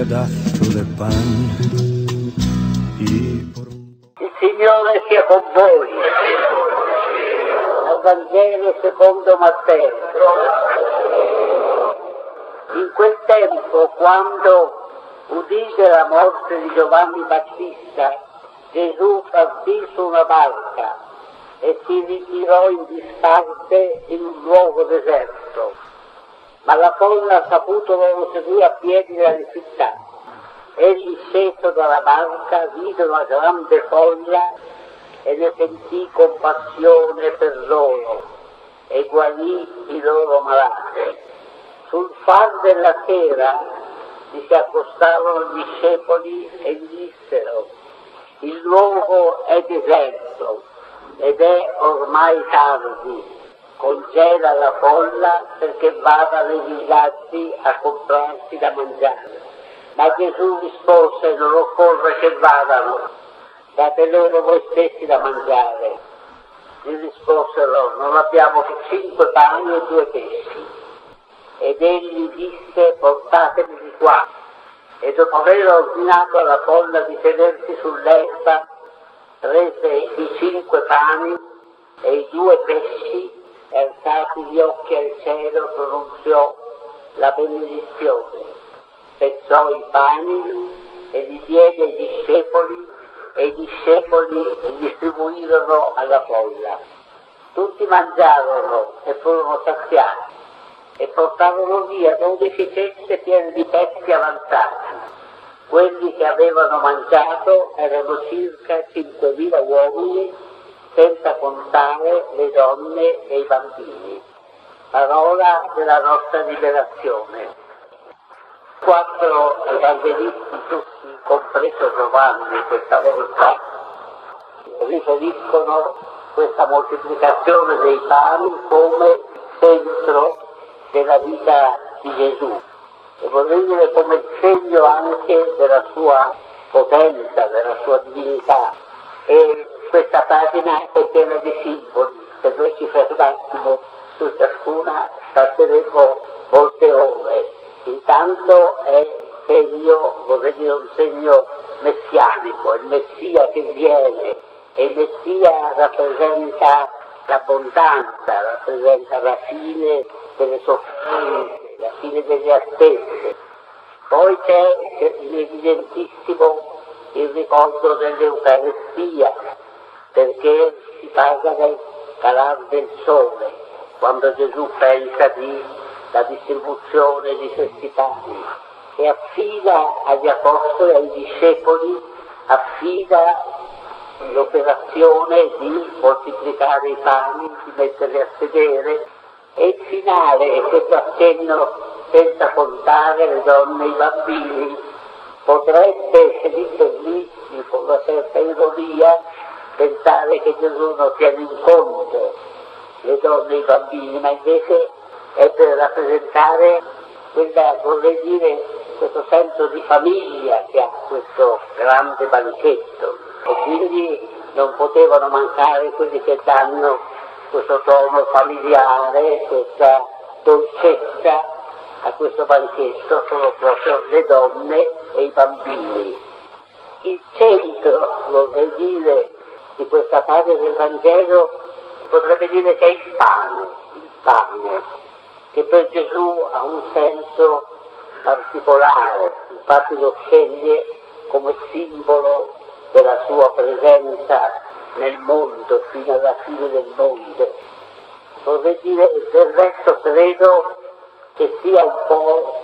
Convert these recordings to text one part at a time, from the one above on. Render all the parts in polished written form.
pedazo de pan y por Il Signore sia con voi. Dal Vangelo secondo Matteo. In quel tempo, quando udise la morte di Giovanni Battista, Gesù partì su una barca e si ritirò in disparte in un luogo deserto. Ma la folla, saputolo, seguì a piedi dalle città. Egli, sceso dalla barca, vide una grande folla e ne sentì compassione per loro e guarì i loro malati. Sul far della sera gli si accostarono gli discepoli e gli dissero: il luogo è deserto ed è ormai tardi, congela la folla perché vada nei villaggi a comprarsi da mangiare. Ma Gesù rispose: non occorre che vadano, date loro voi stessi da mangiare. Gli risposero: non abbiamo che 5 pani e 2 pesci. Ed egli disse: portatemi di qua. E dopo aver ordinato alla folla di sedersi sull'erba, prese i 5 pani e i 2 pesci e alzati gli occhi al cielo pronunziò la benedizione. Spezzò i pani e li diede ai discepoli e i discepoli li distribuirono alla folla. Tutti mangiarono e furono saziati e portarono via 12 ceste piene di pesci avanzati. Quelli che avevano mangiato erano circa 5.000 uomini, senza contare le donne e i bambini. Parola della nostra liberazione. 4 evangelisti, tutti, compreso Giovanni questa volta, riferiscono questa moltiplicazione dei pani come centro della vita di Gesù, e vorrei dire come segno anche della sua potenza, della sua divinità. E questa pagina è piena di simboli. Se noi ci fermassimo su ciascuna passeremmo molte ore. Intanto è segno, vorrei dire un segno messianico, il Messia che viene, e il Messia rappresenta l'abbondanza, rappresenta la fine delle sofferenze, la fine delle attese. Poi c'è evidentissimo il ricordo dell'Eucaristia, perché si parla del calar del sole, quando Gesù pensa la distribuzione di questi pani, e affida agli apostoli, ai discepoli, affida l'operazione di moltiplicare i pani, di metterli a sedere, e il finale, e questo accenno senza contare le donne e i bambini, potrebbe, se dite lì, con una certa ironia, pensare che Gesù non tiene in conto le donne e i bambini, ma invece è per rappresentare quella, vorrei dire, questo senso di famiglia che ha questo grande banchetto, e quindi non potevano mancare quelli che danno questo tono familiare, questa dolcezza a questo banchetto, sono proprio le donne e i bambini. Il centro, vorrei dire, di questa parte del Vangelo potrebbe dire che è il pane, che per Gesù ha un senso particolare, infatti lo sceglie come simbolo della sua presenza nel mondo, fino alla fine del mondo. Vorrei dire, del resto credo che sia un po'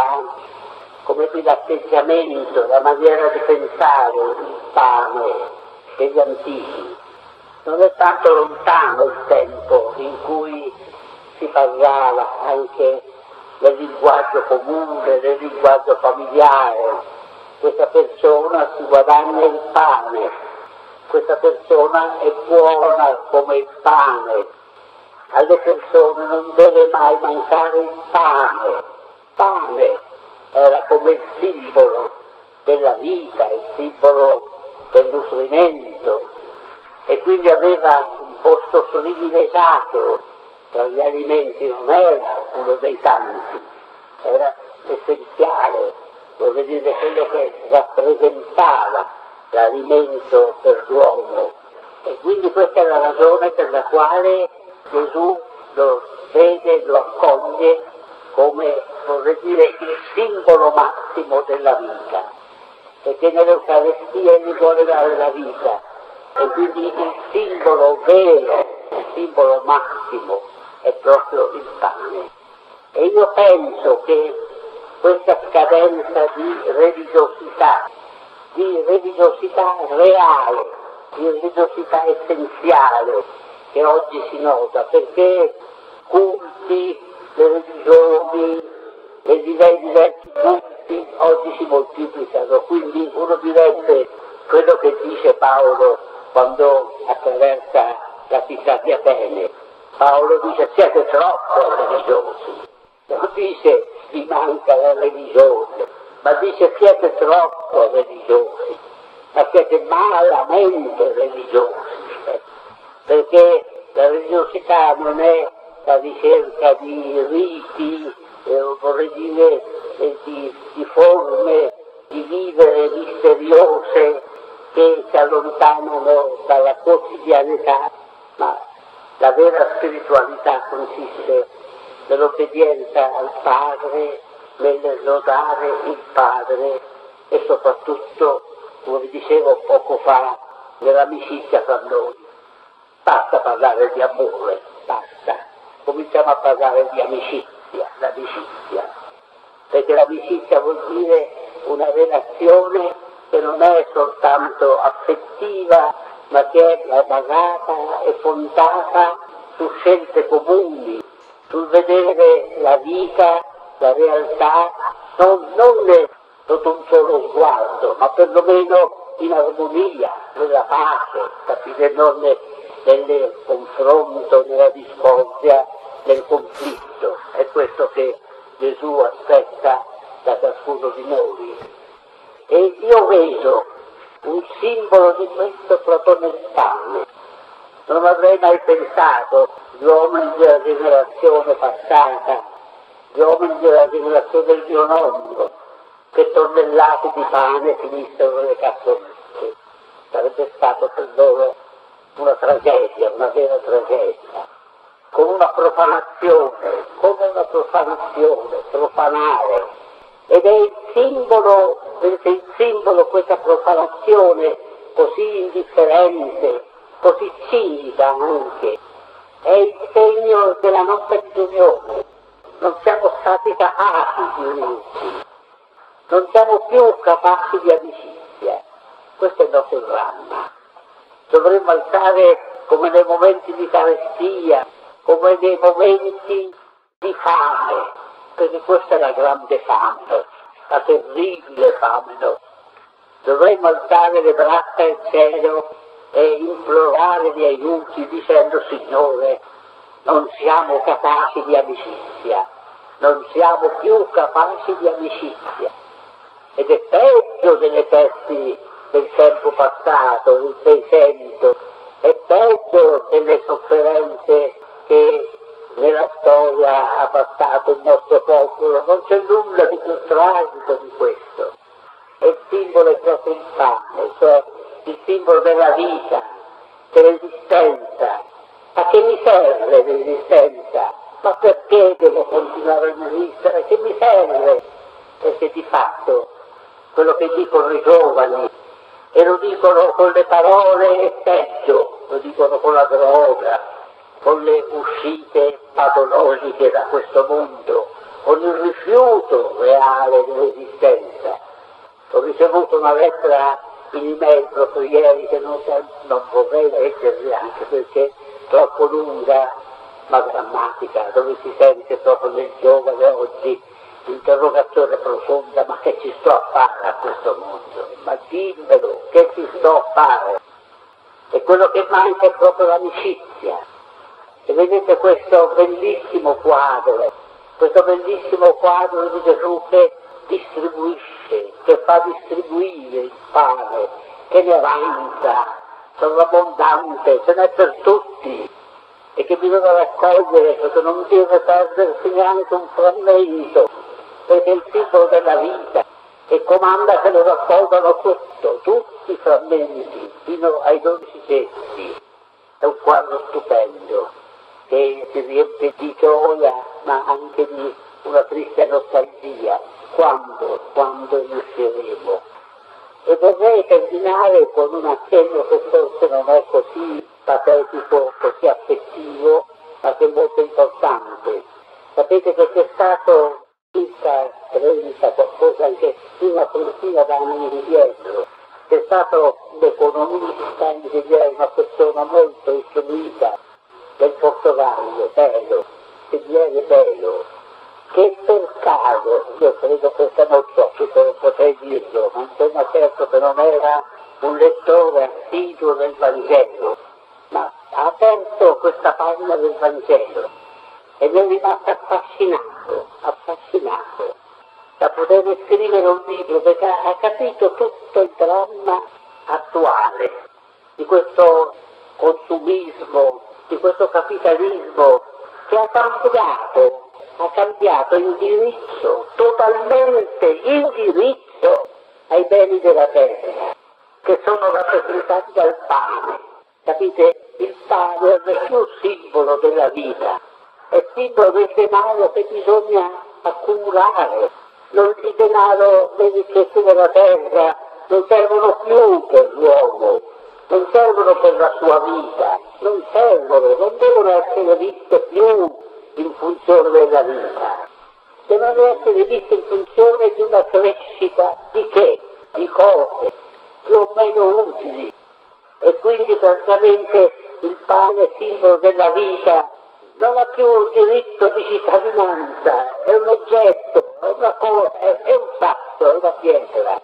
l'atteggiamento, la maniera di pensare il pane degli antichi. Non è tanto lontano il tempo in cui si parlava anche nel linguaggio comune, nel linguaggio familiare. Questa persona si guadagna il pane, questa persona è buona come il pane, alle persone non deve mai mancare il pane. Pane era come il simbolo della vita, il simbolo del nutrimento, e quindi aveva un posto privilegiato tra gli alimenti, non era uno dei tanti, era essenziale. vorrei dire quello che rappresentava l'alimento per l'uomo. E quindi questa è la ragione per la quale Gesù lo vede, lo accoglie come, vorrei dire, il simbolo massimo della vita, perché nell'Eucaristia gli vuole dare la vita, e quindi il simbolo vero, il simbolo massimo è proprio il pane. E io penso che questa scadenza di religiosità reale, di religiosità essenziale che oggi si nota, perché culti, le religioni, le diversi culti oggi si moltiplicano, quindi uno direbbe quello che dice Paolo quando attraversa la città di Atene. Paolo dice siete troppo religiosi, non dice vi manca la religione, ma dice siete troppo religiosi, ma siete malamente religiosi, perché la religiosità non è la ricerca di riti, vorrei dire di forme di vivere misteriose che ci allontanano dalla quotidianità, ma la vera spiritualità consiste nell'obbedienza al Padre, nel lodare il Padre e soprattutto, come vi dicevo poco fa, nell'amicizia tra noi. Basta parlare di amore, basta. Cominciamo a parlare di l'amicizia, perché l'amicizia vuol dire una relazione che non è soltanto affettiva, ma che è basata e fondata su scelte comuni, sul vedere la vita, la realtà, non sotto un solo sguardo, ma perlomeno in armonia, nella pace, capite? Non nel confronto, nella discordia, nel conflitto. È questo che Gesù aspetta da ciascuno di noi. E io vedo un simbolo di questo proprio nel pane. Non avrei mai pensato, gli uomini della generazione passata, gli uomini della generazione del mio nonno, che tonnellate di pane finissero nelle cassonette. Sarebbe stato per loro una tragedia, una vera tragedia, con una profanazione, come una profanazione, profanare. Ed è il simbolo, questa profanazione così indifferente, così cinica anche, è il segno della nostra disunione. Non siamo stati capaci di unirci, non siamo più capaci di amicizia. Questo è il nostro dramma. Dovremmo alzare come nei momenti di carestia, come nei momenti di fame, perché questa è la grande fame, la terribile fame nostra. Dovremmo alzare le braccia al cielo e implorare di aiuti dicendo: Signore, non siamo capaci di amicizia, non siamo più capaci di amicizia. Ed è peggio delle pesti del tempo passato, del Seicento, è peggio delle sofferenze che nella storia ha passato il nostro popolo. Non c'è nulla di più tragico di questo. E il simbolo è proprio il pane, cioè il simbolo della vita, dell'esistenza. A che mi serve l'esistenza? Ma perché devo continuare a esistere? Che mi serve? Perché di fatto quello che dicono i giovani, e lo dicono con le parole e peggio, lo dicono con la droga, con le uscite patologiche da questo mondo, con il rifiuto reale dell'esistenza. Ho ricevuto una lettera in email proprio ieri che non vorrei leggervi anche perché è troppo lunga ma drammatica, dove si sente proprio nel giovane oggi l'interrogazione profonda: ma che ci sto a fare a questo mondo? Ma dimmelo, che ci sto a fare? E quello che manca è proprio l'amicizia. E vedete questo bellissimo quadro di Gesù che distribuisce, che fa distribuire il pane, che ne avanza, sovrabbondante, ce n'è per tutti, e che bisogna raccogliere perché non deve perdersi neanche un frammento, perché è il simbolo della vita. e comanda che lo raccolgano tutto, tutti i frammenti, fino ai 12 cesti. È un quadro stupendo, che si riempie di gioia, ma anche di una triste nostalgia. Quando riusciremo? E vorrei terminare con un accenno che forse non è così patetico, così affettivo, ma che è molto importante. Sapete che c'è stato circa 30, qualcosa anche una trentina d'anni indietro, c'è stato un economista, ingegnere, una persona molto istruita del Portogallo, Bello, che per caso, io credo che non so se lo potrei dirlo, ma insomma certo che non era un lettore assiduo del Vangelo, ma ha aperto questa pagina del Vangelo e ne è rimasto affascinato da poter scrivere un libro, perché ha capito tutto il dramma attuale di questo consumismo, di questo capitalismo che ha cambiato indirizzo, totalmente indirizzo ai beni della terra, che sono rappresentati dal pane. Capite? Il pane non è più simbolo della vita, è simbolo del denaro che bisogna accumulare. Il denaro, le ricchezze della terra non servono più per l'uomo, non servono per la sua vita, non devono essere viste più in funzione della vita, devono essere viste in funzione di una crescita di che? Di cose più o meno utili. E quindi praticamente il pane, simbolo della vita, non ha più un diritto di cittadinanza, è un oggetto, è una cosa, è un sasso, è una pietra.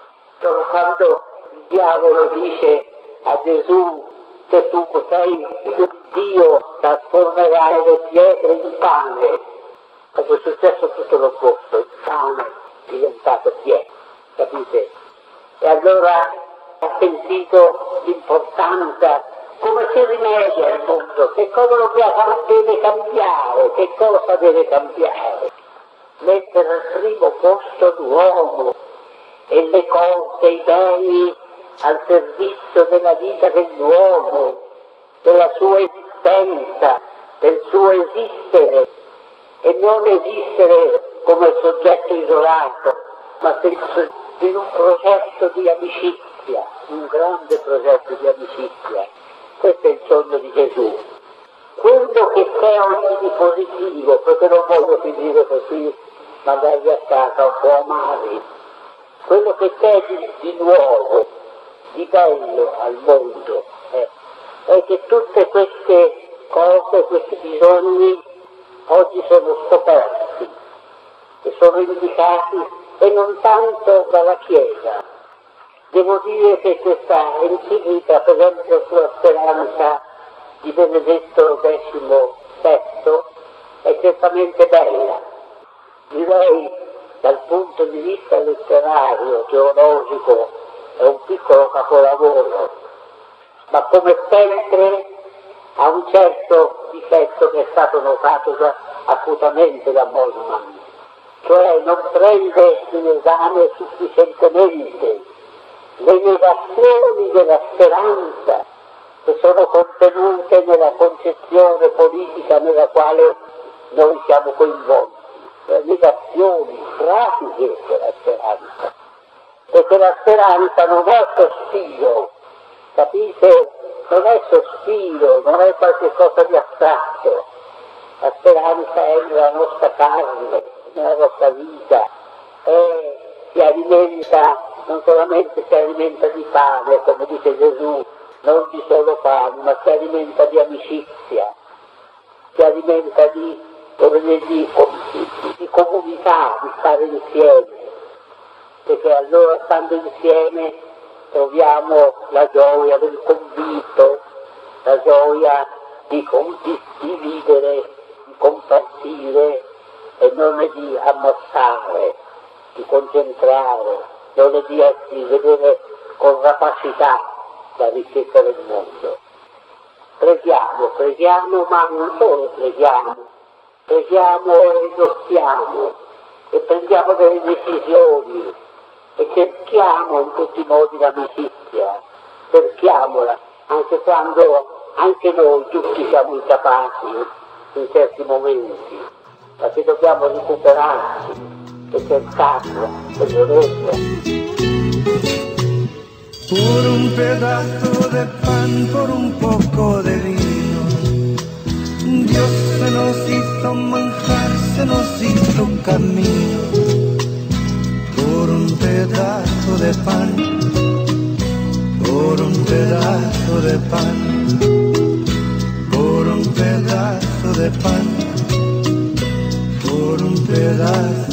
Quando il diavolo dice a Gesù che tu sei figlio di Dio, trasformerai le pietre in pane, è successo tutto l'opposto, il pane è diventato pietra, capite? E allora ha sentito l'importanza, come si rimedia il mondo, che cosa deve cambiare, che cosa deve cambiare. Mettere al primo posto l'uomo e le cose, i beni al servizio della vita dell'uomo, della sua esistenza, del suo esistere, e non esistere come soggetto isolato, ma in un progetto di amicizia, un grande progetto di amicizia. Questo è il sogno di Gesù. Quello che c'è oggi di positivo, perché non voglio finire così, magari a casa un po' amari, quello che c'è di nuovo, di bello al mondo, è che tutte queste cose, questi bisogni oggi sono scoperti e sono indicati, e non tanto dalla Chiesa. Devo dire che questa enciclica, per esempio sulla speranza di Benedetto XVI, è certamente bella. Direi dal punto di vista letterario, teologico, è un piccolo capolavoro, ma come sempre ha un certo difetto che è stato notato già acutamente da Moltmann, cioè non prende in esame sufficientemente le negazioni della speranza che sono contenute nella concezione politica nella quale noi siamo coinvolti, le negazioni pratiche della speranza, perché la speranza non è sospiro, capite? Non è sospiro, non è qualche cosa di astratto, la speranza è nella nostra carne, nella nostra vita, si alimenta, non solamente si alimenta di pane, come dice Gesù, non di solo pane, ma si alimenta di amicizia, si alimenta di comunità, di stare insieme, perché allora stando insieme troviamo la gioia del convito, la gioia di condividere, di compartire e non è di ammassare, di concentrare, non è di vedere con rapacità la ricchezza del mondo. Preghiamo, ma non solo preghiamo e esortiamo e prendiamo delle decisioni e cerchiamo in tutti i modi l'amicizia, cerchiamola, anche quando anche noi tutti siamo incapaci in certi momenti, ma che dobbiamo recuperarci e cercarla e volerla. Por un pedazo de pan, por un poco de vino, Dios se nos hizo manjar, se nos hizo camino. Por un pedazo de pan, por un pedazo de pan, por un pedazo de pan, por un pedazo